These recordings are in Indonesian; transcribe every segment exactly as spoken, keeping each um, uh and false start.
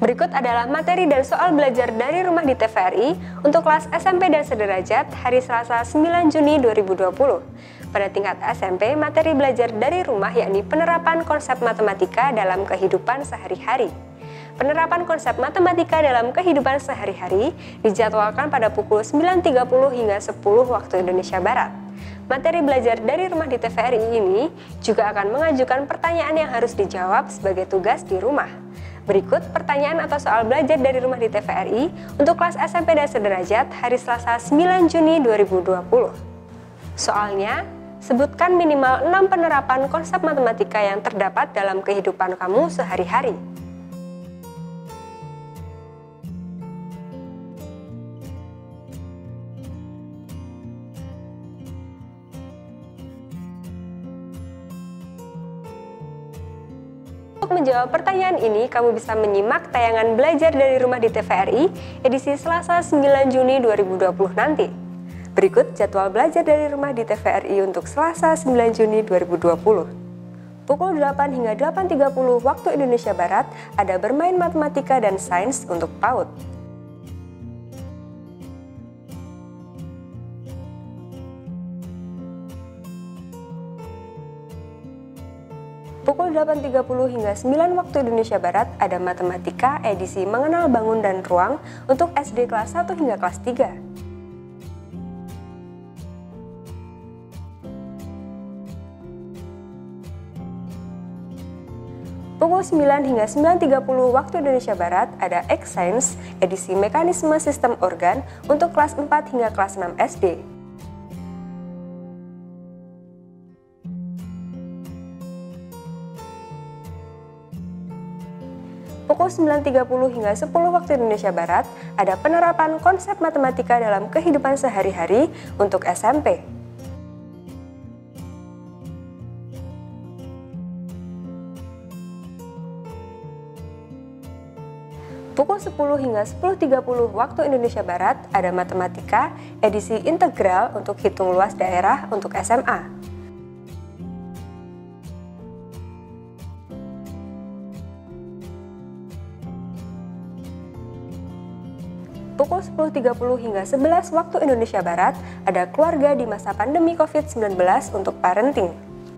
Berikut adalah materi dan soal belajar dari rumah di T V R I untuk kelas S M P dan sederajat hari Selasa sembilan Juni dua ribu dua puluh. Pada tingkat S M P, materi belajar dari rumah yakni penerapan konsep matematika dalam kehidupan sehari-hari. Penerapan konsep matematika dalam kehidupan sehari-hari dijadwalkan pada pukul sembilan tiga puluh hingga sepuluh waktu Indonesia Barat. Materi belajar dari rumah di T V R I ini juga akan mengajukan pertanyaan yang harus dijawab sebagai tugas di rumah. Berikut pertanyaan atau soal belajar dari rumah di T V R I untuk kelas S M P dan sederajat hari Selasa sembilan Juni dua ribu dua puluh. Soalnya, sebutkan minimal enam penerapan konsep matematika yang terdapat dalam kehidupan kamu sehari-hari. Untuk menjawab pertanyaan ini, kamu bisa menyimak tayangan belajar dari rumah di T V R I edisi Selasa sembilan Juni dua ribu dua puluh nanti. Berikut jadwal belajar dari rumah di T V R I untuk Selasa sembilan Juni dua ribu dua puluh. Pukul delapan hingga delapan tiga puluh waktu Indonesia Barat ada bermain matematika dan sains untuk PAUD. Pukul delapan tiga puluh hingga sembilan waktu Indonesia Barat ada matematika edisi mengenal bangun dan ruang untuk S D kelas satu hingga kelas tiga. Pukul sembilan hingga sembilan tiga puluh waktu Indonesia Barat ada X Science edisi mekanisme sistem organ untuk kelas empat hingga kelas enam S D. Pukul sembilan tiga puluh hingga sepuluh waktu Indonesia Barat ada penerapan konsep matematika dalam kehidupan sehari-hari untuk S M P. Pukul sepuluh hingga sepuluh tiga puluh waktu Indonesia Barat ada matematika edisi integral untuk hitung luas daerah untuk S M A. Pukul sepuluh tiga puluh hingga sebelas waktu Indonesia Barat ada keluarga di masa pandemi COVID sembilan belas untuk parenting.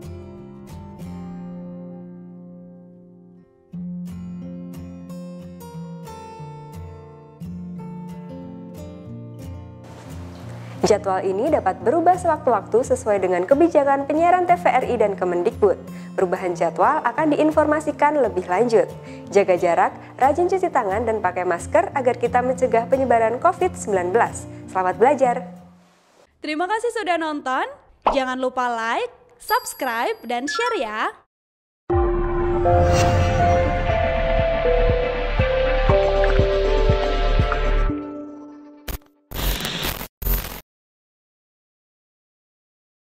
Jadwal ini dapat berubah sewaktu-waktu sesuai dengan kebijakan penyiaran T V R I dan Kemendikbud. Perubahan jadwal akan diinformasikan lebih lanjut. Jaga jarak, rajin cuci tangan, dan pakai masker agar kita mencegah penyebaran COVID sembilan belas. Selamat belajar! Terima kasih sudah nonton. Jangan lupa like, subscribe, dan share ya!